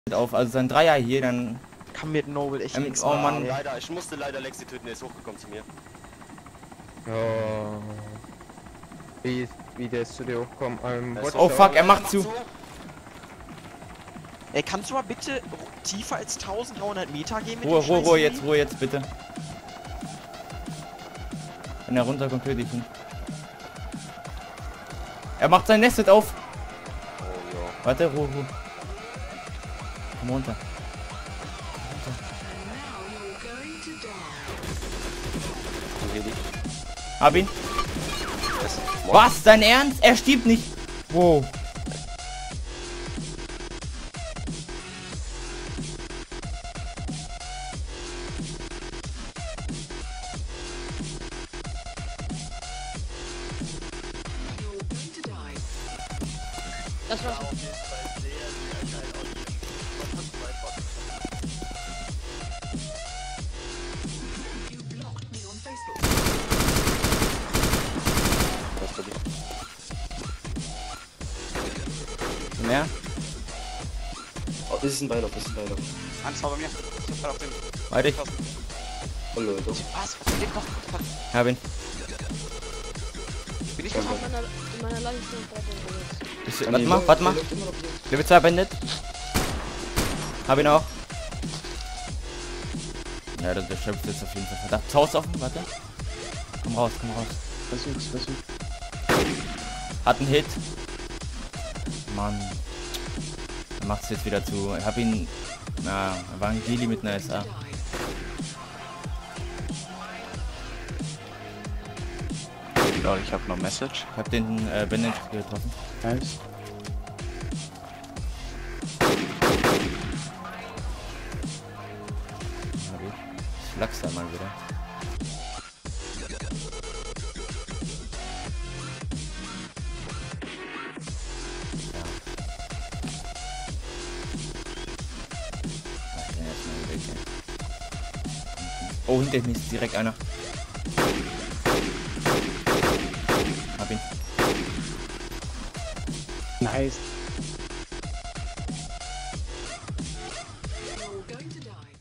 auf, also sein Dreier hier, dann... Kann mit Noble echt nichts oh Mann. Leider, ich musste leider Lexi töten, der ist hochgekommen zu mir. Ja. Wie der ist zu dir hochkommen? Oh fuck, er macht zu. Ey, kannst du mal bitte tiefer als 1300 Meter gehen mit dem Ruhe Scheiß jetzt bitte. Wenn er runterkommt, töte ich ihn. Er macht sein Nest auf. Oh ja. Warte, Ruhe. Komm runter. Hab ihn. Yes. Was? Dein Ernst? Er stirbt nicht. Wow. Das war's. Mehr? Oh, das ist ein Beilauf, Eins war bei mir. Super auf den. Weiter ich. Oh Leute. Was? Was geht noch? Hab ihn. Bin ich In gefahren? meiner Leiche ist ein Warte mal. Level 2 beendet. Hab ihn auch. Ja, der schöpft jetzt auf jeden Fall. Verdacht. Haus offen, warte. Komm raus. Versuch's. Hat einen Hit. Mann. Er macht's jetzt wieder zu. Ich hab ihn. Na, er war ein Gili mit einer SA. Lol, ich hab noch Message. Ich hab den Bandage getroffen. Nice. Ich flachs da mal wieder. Oh, hinter mir ist direkt einer. Hab ihn. Nice.